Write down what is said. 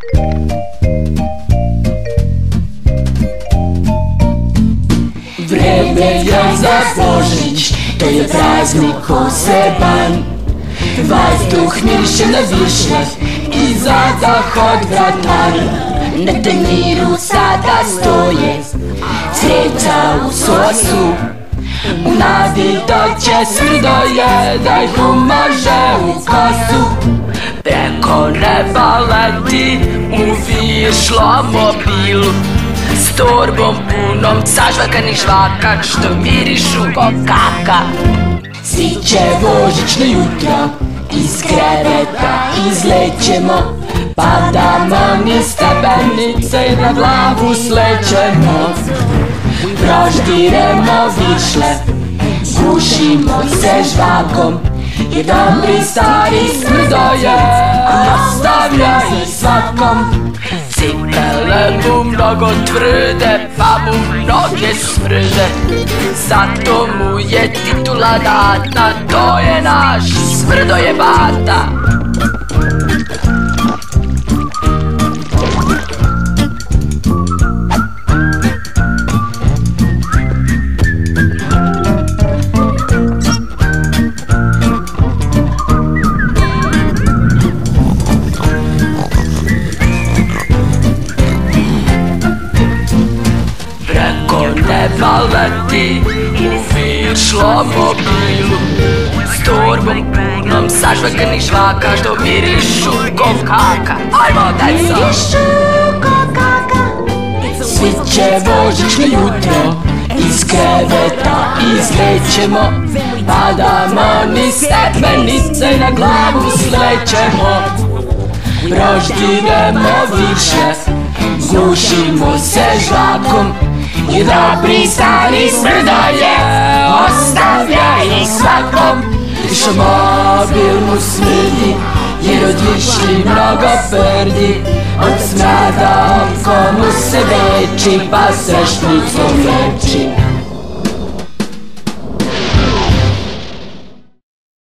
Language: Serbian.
Vreme je za Božić, to je praznik poseban. Vazduh miriše na višnjah i zadah od vratara. Na tanjiru sada stoje cvijeća u sosu, u nadi da će srdoje da ih umaže u kosu. Preko neba leti u višlom mobilu, s torbom punom sažvakanih žvaka što mirišu ko kaka. Siće božićno jutro, iz kreveta izlećemo, padamo niz stepenice i na glavu slećemo. Proždiremo višle, gušimo se žvakom, jer dobri stari smrdoje ostavljaju svakom. Cipele mu mnogo tvrde, pa mu noge smrde, zato mu je titula data, to je naš Smrdoje Bata. Neba leti u višlom mobilu, s torbom punom sažvakanih žvaka što mirišu ko kaka. Ajmo, deco! Mirišu ko kaka. Sviće božićno jutro, iz kreveta izlećemo, padamo niz stepenice i na glavu slećemo. Proždiremo višle, gušimo se žvakom, i dobri stari smrdoje ostavljaju svakom. Mobil mu smrdi, jer od višli mnogo perdi, od smrada oko mu se veči, pa srešnicom leči.